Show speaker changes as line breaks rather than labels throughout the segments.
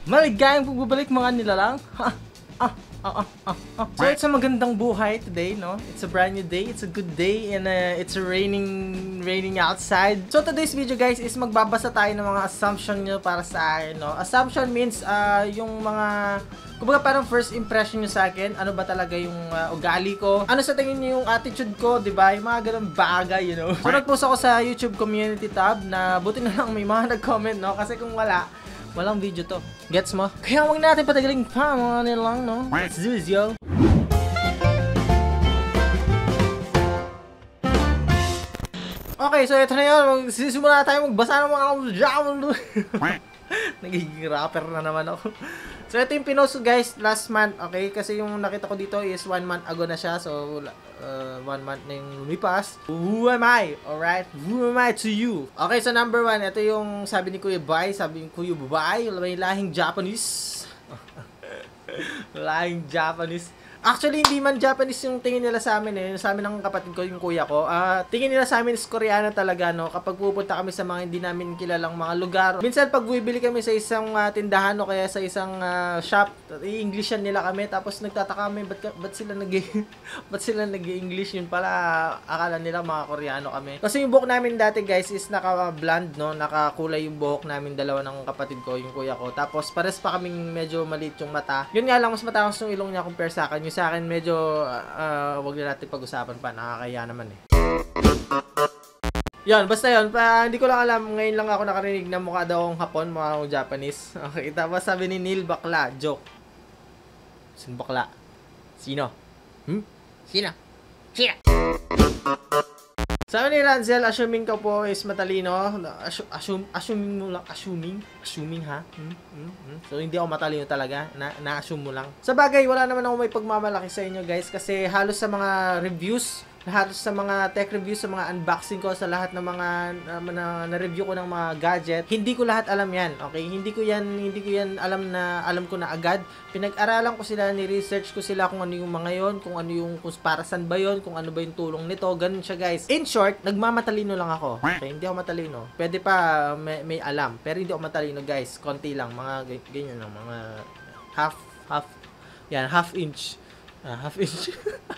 Maligayang pagbabalik mga nilalang. So it's a magandang buhay today, no? It's a brand new day, it's a good day, and it's a raining outside. So today's video guys is magbabasa tayo ng mga assumption nyo para sa akin, no? Assumption means yung mga, kumbaga parang first impression nyo sa akin, ano ba talaga yung ugali ko, ano sa tingin nyo yung attitude ko, diba? Yung mga ganun bagay, you know? So nag-post ako sa YouTube community tab na buti na lang may mga nag-comment, no? Kasi kung walang video to. Gets mo? Kaya huwag natin patagaling pa mga nilang, no? Let's do this, yo! Okay, so ito na yun. Sisimula tayo magbasa ng mga nagiging rapper na naman ako. So ito yung pinost ko guys last month, okay? Kasi yung nakita ko dito is 1 month ago na siya. So 1 month na yung lumipas. Who am I? Alright? Who am I to you? Okay, so number 1, ito yung sabi ni Kuya Bai. Sabi ni Kuya Bai, may lahing Japanese. Lahing Japanese. Actually, hindi man Japanese yung tingin nila sa amin eh. Sa amin ng kapatid ko, yung kuya ko. Tingin nila sa amin is Koreano talaga, no? Kapag pupunta kami sa mga hindi namin kilalang mga lugar. Minsan, pag bibili kami sa isang tindahan o kaya sa isang shop, i-Englishan nila kami. Tapos nagtataka kami, ba't sila nag-i-English? Yun pala, akala nila mga Koreano kami. Kasi yung buhok namin dati, guys, is naka-blonde, no? Nakakulay yung buhok namin, dalawa ng kapatid ko, yung kuya ko. Tapos, pares pa kaming medyo maliit yung mata. Yun nga lang, mas mataas yung ilong niya compare sa akin. Yung sa akin medyo wag na natin pag-usapan pa, nakakaya naman eh. Yan, basta yun, hindi ko lang alam, ngayon lang ako nakarinig na mukha daw akong Hapon, mukha akong Japanese. Okay, tapos sabi ni Neil, bakla, joke. Sino bakla? Sino? Sino? Sabi ni Ranzel, assuming ka po is matalino. Assuming mo lang. Assuming ha? So, hindi ako matalino talaga. Na-assume mo lang. Sa bagay, wala naman ako may pagmamalaki sa inyo guys. Kasi halos sa mga reviews, halos sa mga tech reviews, sa mga unboxing ko, sa lahat ng mga na-review ko ng mga gadget, hindi ko lahat alam yan. Okay? Hindi ko yan alam ko na agad. Pinag-aralan ko sila, ni-research ko sila kung ano yung mga yon, kung para saan ba yon, kung ano ba yung tulong nito. Ganun siya guys. In short, nagmamatalino lang ako. Okay? Hindi ako matalino. Pwede pa may alam. Pero hindi ako matalino guys. Konti lang. Mga ganyan lang. Mga half inch. Half inch.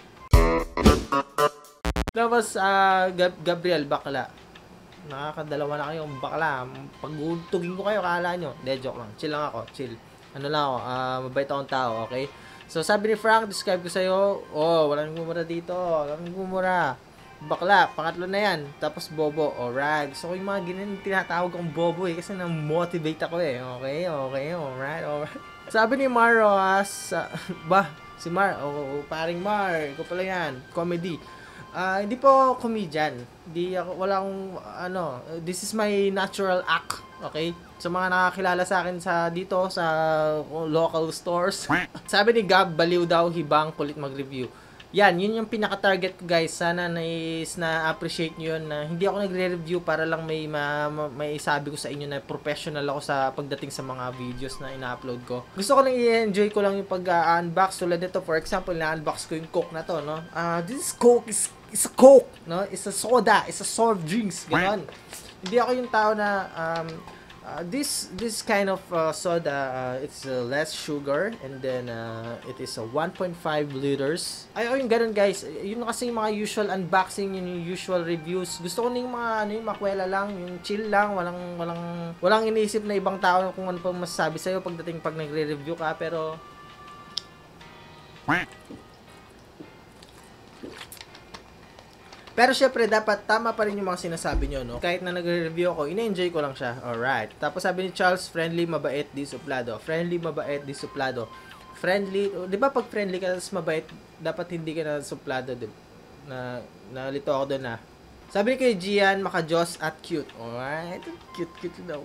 Tapos, Gabriel, bakla. Nakakadalawa na kayong bakla. Pag tugin ko kayo, kala nyo. De, joke lang. Chill lang ako. Chill. Ano lang ako. Mabait akong tao, okay? So, sabi ni Frank, describe ko sa'yo. Walang gumura dito. Walang gumura. Bakla. Pangatlo na yan. Tapos, bobo. Alright. So, yung mga ganyan, tinatawag akong bobo eh. Kasi na-motivate ako eh. Okay. Alright. Sabi ni Mar, si Mar. Paring Mar. Ikaw pala yan. Comedy. Hindi po comedian. Wala akong, this is my natural act. Okay? So, mga nakakilala sa akin dito sa local stores. Sabi ni Gab, baliw daw, hibang, kulit mag-review. Yan, yun yung pinaka-target ko guys. Sana na-appreciate nyo yun na hindi ako nagre-review para lang may sabi ko sa inyo na professional ako sa pagdating sa mga videos na ina-upload ko. Gusto ko lang i-enjoy ko lang yung pag-unbox. Tulad nito, for example, na-unbox ko yung Coke na to, no? This is Coke, it's a Coke, no? It's a soda, it's a soft drinks, gano'n. Hindi ako yung tao na, this kind of soda, it's less sugar and then it is 1.5 liters. Ayaw yung ganun guys. Yun kasi yung mga usual unboxing, yung usual reviews. Gusto ko yung mga yung makwela lang, yung chill lang, walang iniisip na ibang tao kung ano pang masasabi sa'yo pag nagre-review ka, pero syempre, dapat tama pa rin yung mga sinasabi nyo, no? Kahit na nagre-review ako, ina-enjoy ko lang siya. Alright. Tapos sabi ni Charles, friendly, mabait, disuplado. Friendly, mabait, disuplado. Friendly, di ba pag friendly ka, tapos mabait, dapat hindi ka na suplado, di ba? Nalito ako doon, Sabi ni kay Gian, maka-Diyos at cute. Alright. Cute daw.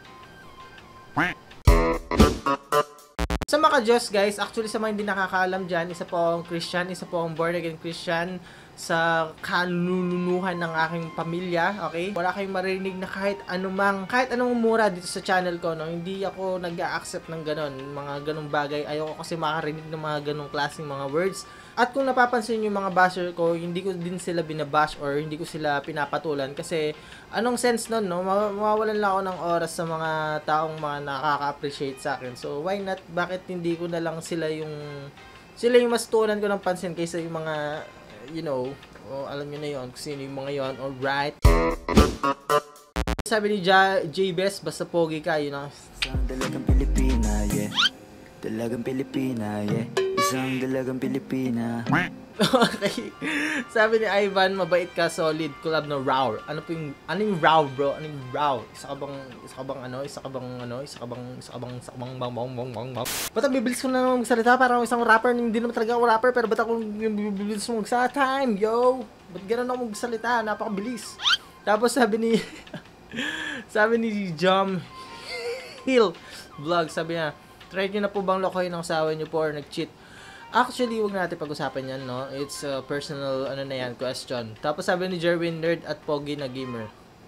Sa maka-Diyos, guys, actually sa mga hindi nakakaalam dyan, isa po akong Christian, isa po akong born again Christian sa kanununguhan ng aking pamilya, okay? Wala kayong marinig na kahit anumang mura dito sa channel ko, no? Hindi ako nag-a-accept ng ganon, mga ganong bagay. Ayoko kasi makarinig ng mga ganong klaseng mga words. At kung napapansin yung mga basher ko, hindi ko din sila binabash or hindi ko sila pinapatulan kasi anong sense nun, no? Mawawalan lang ako ng oras sa mga taong mga nakaka-appreciate sa akin. So, why not? Bakit hindi ko na lang sila yung mas tuunan ko ng pansin kaysa yung mga, you know, alam nyo na yun, kung sino yung mga yun, alright? Sabi ni J-Best, basta pogi ka, yun ang
isang dalagang Pilipina, yeah. Dalagang Pilipina, yeah. Isang dalagang Pilipina.
Okay. Sabi ni Ivan, mabait ka, solid, collab na raw. Ano yung raw, bro? Ano yung raw? Isa ka bang ba't ang bibilis ko na naman magsalita? Parang isang rapper, hindi naman talaga ako rapper, pero ba't ako bibilis mo magsalita? Time, yo! Ba't gano'n ako magsalita? Napakabilis. Tapos sabi ni Jam Hill Vlog, sabi niya, try nyo na po bang lokohin ang asawa nyo po or nag-cheat? Actually, wag natin pag-usapan yan, no? It's a personal, question. Tapos sabi ni Jerwin, nerd at pogi na gamer.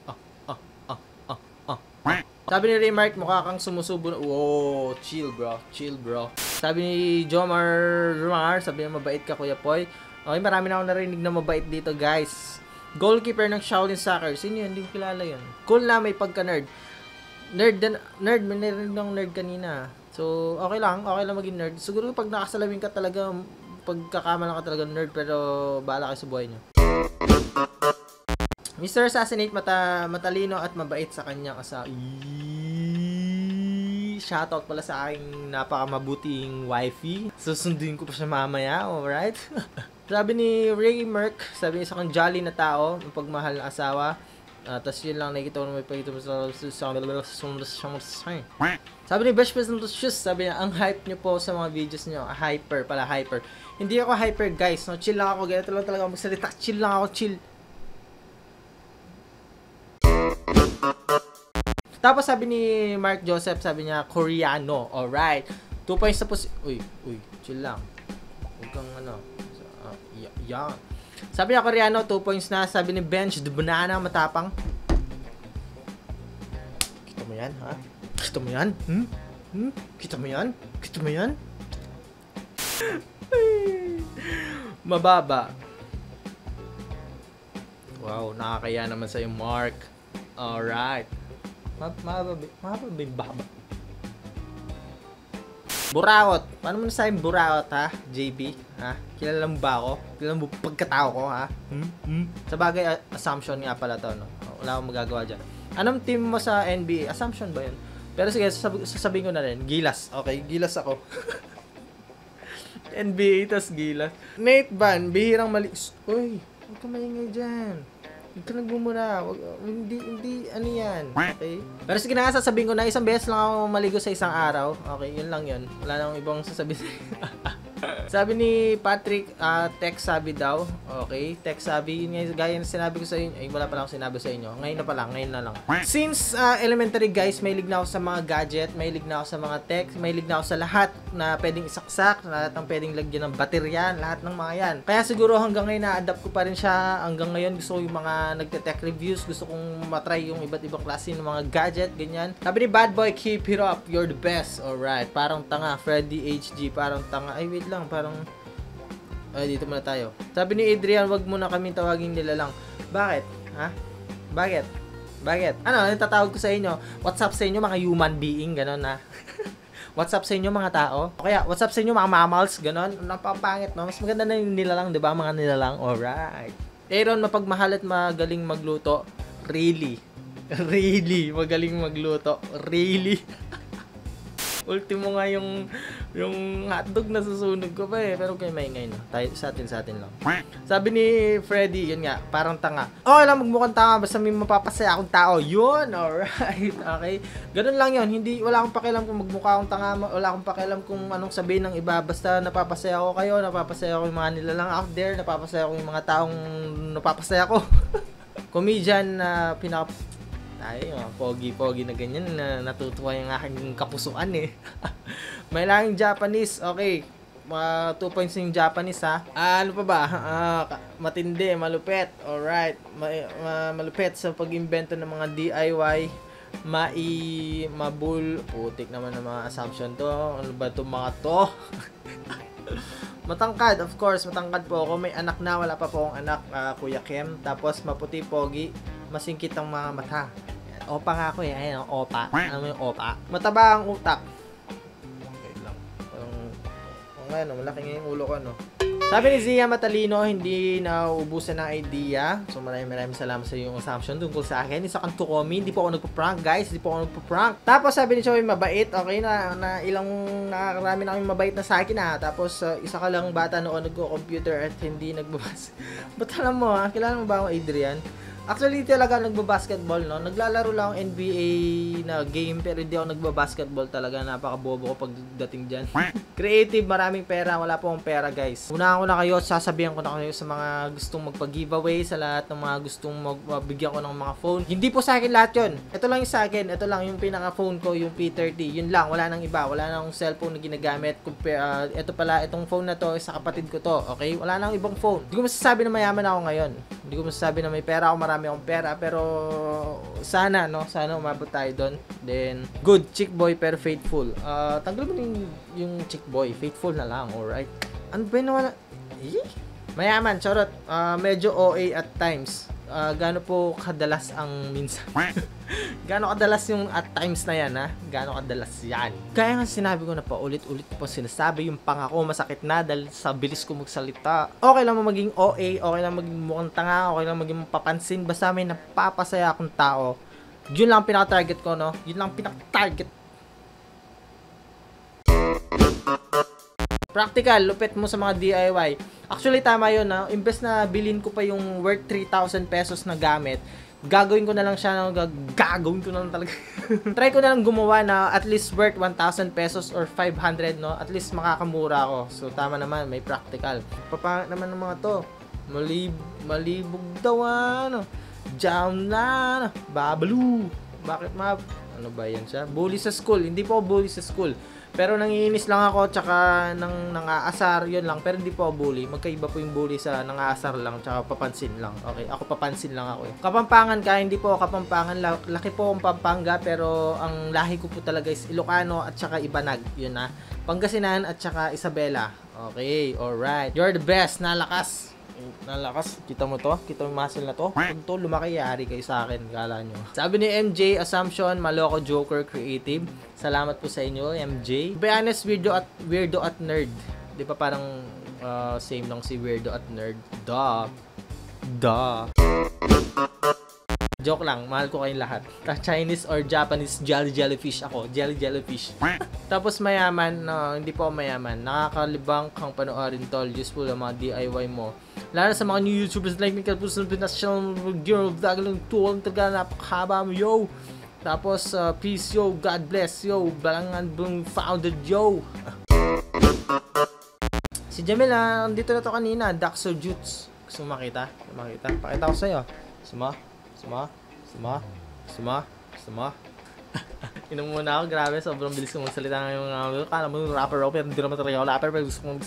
Sabi ni Remark, mukha kang sumusubo na. Wow, chill bro. Sabi ni Jomar, sabi niya, mabait ka, Kuya Poy. Okay, marami na akong narinig na mabait dito, guys. Goalkeeper ng Shaolin Soccer. Sino yun? Hindi ko kilala yun. Cool na, may pagka-nerd. Nerd, may narinig ng nerd kanina. So, okay lang maging nerd. Siguro pag nakasalamin ka talaga, pagkakamalan ka talaga nerd, pero bahala kayo sa buhay nyo. Mr. Assassinate, matalino at mabait sa kanyang asawa. Shoutout pala sa aking napakamabuting wifey. Susundin ko pa siya mamaya, alright? Sabi ni Ray Merck, sabi niya sa kang jolly na tao, pagmahal na asawa. Tapos yun lang nakikita ko na may pagkita mo sa sabi ni Best Friends ng Shoes, sabi niya, ang hype niyo po sa mga videos niyo. Hyper. Hindi ako hyper, guys. No? Chill lang ako. Ganito lang talaga ako magsalita. Chill lang ako, chill. Tapos sabi ni Mark Joseph, sabi niya, Koreano. Alright. 2 points na po si... Uy, chill lang. Huwag kang yan. Sabi niya, Koreano, 2 points na. Sabi ni Bench, the banana, matapang. Kita mo yan, ha? Kita mo yan? Kita mo yan? Mababa. Wow, nakakaya naman sa'yo, Mark. Alright. Mababa. Buraot. Paano mo nasayang buraot, ha? JB, ha? Kilala mo ba ako? Kilala mo pagkatao ko, ha? Sa bagay, assumption nga pala to, no? Wala akong magagawa dyan. Anong team mo sa NBA? Assumption ba yun? Pero sige, sasabihin ko na rin. Gilas. Okay, gilas ako. NBA, tas gilas. Nate Van, bihirang mali... Uy, huwag ka maingay dyan. Huwag ka nagmumura. Hindi, ano yan. Okay? Pero sige na nga, sasabihin ko na isang beses lang ako maligo sa isang araw. Okay, yun lang yun. Wala nang ibang sasabihin. Sabi ni Patrick, tech savvy daw. Okay, tech savvy. Yun nga, gaya na sinabi ko sa inyo. Ay, wala pa lang ako sinabi sa inyo. Ngayon na lang. Since elementary, guys, mahilig na ako sa mga gadget, mahilig na ako sa mga tech, mahilig na ako sa lahat na pwedeng isaksak, lahat ng pwedeng lagyan ng baterya, lahat ng mga yan. Kaya siguro hanggang ngayon na-adapt ko pa rin siya. Hanggang ngayon gusto ko yung mga nagte-tech reviews, gusto kong matry yung iba't ibang klase ng mga gadget, ganyan. Sabi ni Bad Boy, keep it up, you're the best. Alright, parang tanga. Freddy HG, parang tanga. Ay, wait lang, parang... Ay, dito muna tayo. Sabi ni Adrian, wag mo na kami tawagin nila lang. Bakit? Ha? Bakit? Ano, tatawag ko sa inyo? What's up sa inyo mga human being? Ganon na. What's up sa inyo mga tao? O kaya, what's up sa inyo mga mammals? Ganon. Napapangit, no? Mas maganda na yung nilalang, di ba? Mga nilalang. Alright. Aaron, mapagmahal at magaling magluto. Really? Magaling magluto. Really? Ultimo nga yung hotdog na susunog ko pa eh. Pero kayo maingay no. Tayo, sa atin lang. Sabi ni Freddy, yun nga, parang tanga. Okay lang, magmukhang tanga, basta may mapapasaya akong tao. Yun, alright. Okay. Ganun lang yun. Wala akong pakialam kung magmukha akong tanga. Wala akong pakialam kung anong sabihin ng iba. Basta napapasaya ko kayo, napapasaya ko yung mga nilalang out there, napapasaya ko yung mga taong napapasaya ko. Comedian na tayo, pogi na ganyan na natutuwa yung aking kapusuan eh. May lang Japanese, okay. 2 points yung Japanese ha. Ano pa ba? Matindi, malupet. Alright. Malupet sa pag-imbento ng mga DIY. Putik naman ng mga assumption to. Ano ba itong mga to? Matangkad, of course, matangkad po ako. May anak na, wala pa po akong anak, Kuya Kem. Tapos maputi, pogi, masingkit ang mga mata. Opa nga ako eh, ayun, opa. Ano mo yung opa? Mataba ang utak. Okay lang. Ngayon, malaki nga yung ulo ko, no? Sabi ni Zia Matalino, hindi nauubusan ng idea. So maraming salamat sa iyong assumption tungkol sa akin. Isa kang tukomi, hindi po ako nagpa-prank, guys. Hindi po ako nagpa-prank. Tapos sabi ni Choi, mabait. Okay na nakakarami na kami mabait na sa akin, Tapos isa ka lang bata noon nagko-computer at hindi nagbabas. Ba't alam mo, kilala mo ba ako, Adrian? Actually, talaga nagbabasketball, no? Naglalaro lang ako NBA na game, pero hindi ako nagbabasketball talaga. Napakabobo ko pagdating dyan. Creative, maraming pera. Wala po akong pera, guys. Unahan ko na kayo, sasabihan ko na kayo sa mga gustong magpa-giveaway, sa lahat ng mga gustong magbigyan ko ng mga phone. Hindi po sa akin lahat yun. Ito lang yung sa akin. Ito lang yung pinaka-phone ko, yung P30. Yun lang, wala nang iba. Wala nang cellphone na ginagamit. Ito pala, itong phone na to, sa kapatid ko to. Okay? Wala nang ibang phone. Hindi ko masasabi na mayaman ako ngayon. Hindi ko masasabi na may pera ako, marami akong pera, pero sana, no? Sana umabot tayo doon. Then, good chick boy pero faithful. Tanggal mo yung chick boy. Faithful na lang, alright? Ano ba yun wala? Mayaman, charot. Medyo OA at times. Gaano po kadalas ang minsan? Gaano kadalas yung at times na yan, ha? Gaano kadalas yan? Kaya nga sinabi ko na pa, ulit-ulit po sinasabi, yung pangako masakit na dahil sa bilis ko magsalita. Okay lang maging OA, okay lang maging mukhang tanga, okay lang maging papansin, basta may napapasaya akong tao. Yun lang pinaka-target ko, no? Yun lang pinaka-target. Practical, lupit mo sa mga DIY. Actually, tama yun, na imbes na bilhin ko pa yung worth 3,000 pesos na gamit, gagawin ko na lang siya, gagawin ko na lang talaga. Try ko na lang gumawa na at least worth 1,000 pesos or 500, no? At least makakamura ako. So, tama naman, may practical. Papangit naman ng mga to. Malibog daw, jam na, babalu. Bakit ano ba yan siya? Bully sa school. Hindi po ako bully sa school. Pero nangiinis lang ako, tsaka nangaasar, yun lang. Pero hindi po ako bully. Magkaiba po yung bully sa nangaasar lang, tsaka papansin lang. Okay, ako papansin lang ako. Kapampangan ka, hindi po ako Kapampangan. Laki po akong Pampanga, pero ang lahi ko po talaga is Ilocano at tsaka Ibanag. Yun na. Pangasinan at tsaka Isabela. Okay, alright. You're the best. Nalakas. Kita mo to? Kita mo yung muscle na to? Pag to lumaki, yari kayo sa akin. Kala nyo. Sabi ni MJ, Assumption, Maloko, Joker, Creative. Salamat po sa inyo, MJ. To be honest, weirdo at nerd. Di ba parang same lang si weirdo at nerd? Duh. Joke lang, mahal ko kayong lahat. Chinese or Japanese jellyfish ako. Jellyfish. Tapos mayaman, hindi po mayaman. Nakakalibang kang panoorin, tol. Useful ang mga DIY mo. Lalo sa mga new YouTubers like Nickel Puso National Girl Vlog lang tool. Talaga napakahaba mo, yo. Tapos, peace, yo. God bless, yo. Balangan bong founded, yo. Si Jamil, dito na to kanina. Daxo Jutes. Gusto mo makita? Pakita ko sa'yo. Suma. Inom muna ako, grabe, sobrang bilis ko magsalita ng mga kala mo rapper ako, pero hindi naman talaga ako rapper, pero gusto ko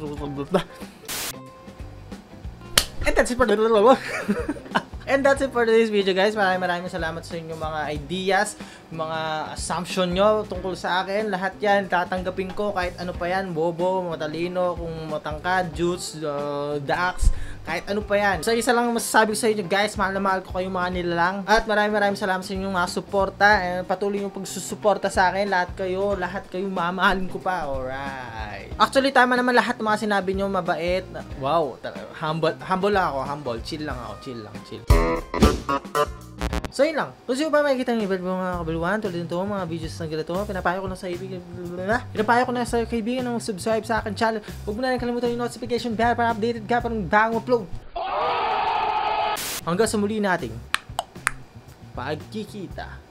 And that's it for today's video, guys. Maraming salamat sa inyong mga ideas, mga assumption nyo tungkol sa akin. Lahat yan, tatanggapin ko kahit ano pa yan. Bobo, matalino, kung matangkad, Jutes, Dax, kahit ano pa yan. So, isa lang masasabi ko sa inyo, guys. Mahal na mahal ko kayong mga nilalang. At maraming salamat sa inyong mga suporta. And patuloy yung pagsusuporta sa akin. Lahat kayo mamahalin ko pa. Alright. Actually, tama naman lahat ng mga sinabi nyo. Mabait. Wow. Humble lang ako. Humble. Chill lang ako. Chill. So yun lang. Kung sino pa makikita ng iba't mga kabaluan tulad nito, mga videos na ganito, pinapayo ko na sa kaibigan ng subscribe sa akin channel. Huwag mo na rin kalimutan yung notification bell para updated ka pa ng bagong upload. Hanggang sa muli nating pagkikita.